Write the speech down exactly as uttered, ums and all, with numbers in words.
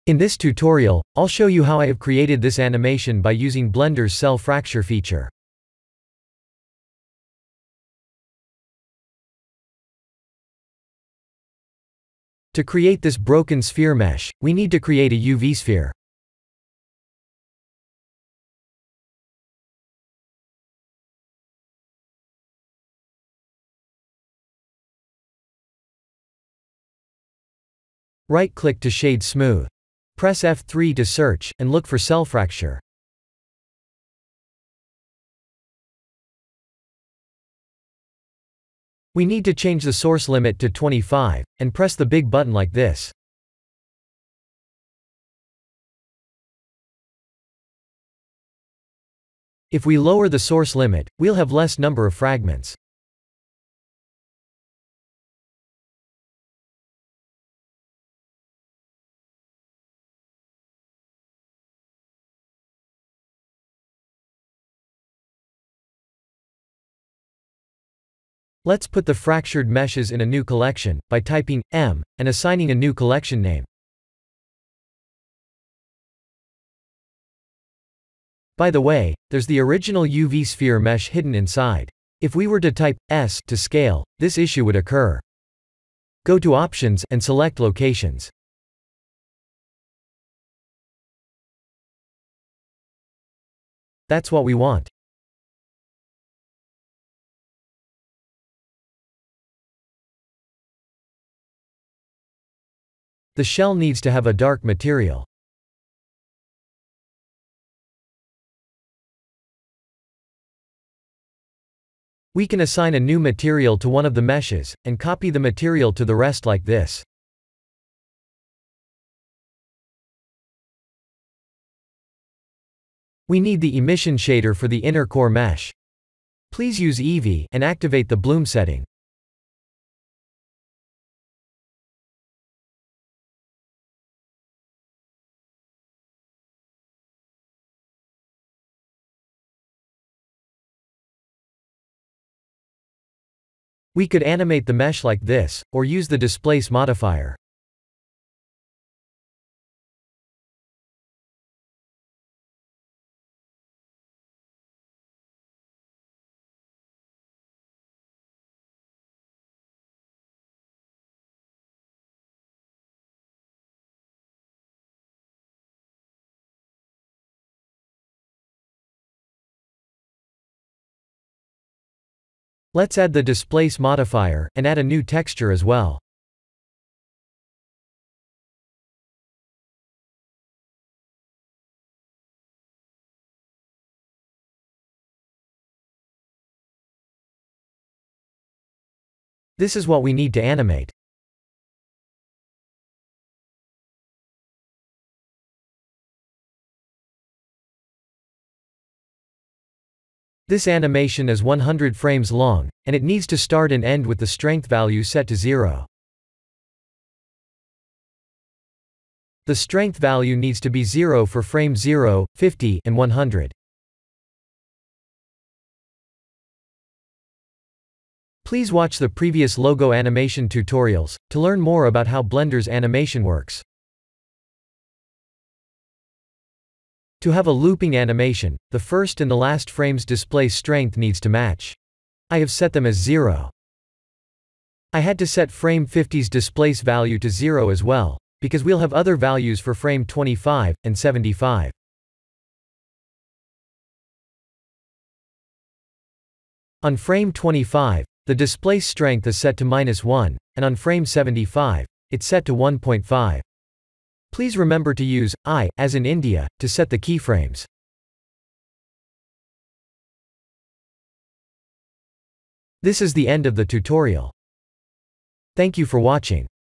In this tutorial, I'll show you how I have created this animation by using Blender's cell fracture feature. To create this broken sphere mesh, we need to create a U V sphere. Right-click to shade smooth. Press F three to search, and look for cell fracture. We need to change the source limit to twenty-five, and press the big button like this. If we lower the source limit, we'll have less number of fragments. Let's put the fractured meshes in a new collection, by typing M, and assigning a new collection name. By the way, there's the original U V sphere mesh hidden inside. If we were to type S to scale, this issue would occur. Go to Options and select Locations. That's what we want. The shell needs to have a dark material. We can assign a new material to one of the meshes, and copy the material to the rest like this. We need the emission shader for the inner core mesh. Please use Eevee and activate the bloom setting. We could animate the mesh like this, or use the displace modifier. Let's add the displace modifier, and add a new texture as well. This is what we need to animate. This animation is one hundred frames long, and it needs to start and end with the strength value set to zero. The strength value needs to be zero for frames zero, fifty, and one hundred. Please watch the previous logo animation tutorials to learn more about how Blender's animation works. To have a looping animation, the first and the last frame's displace strength needs to match. I have set them as zero. I had to set frame fifty's displace value to zero as well, because we'll have other values for frame twenty-five and seventy-five. On frame twenty-five, the displace strength is set to minus one, and on frame seventy-five, it's set to one point five. Please remember to use I, as in India, to set the keyframes. This is the end of the tutorial. Thank you for watching.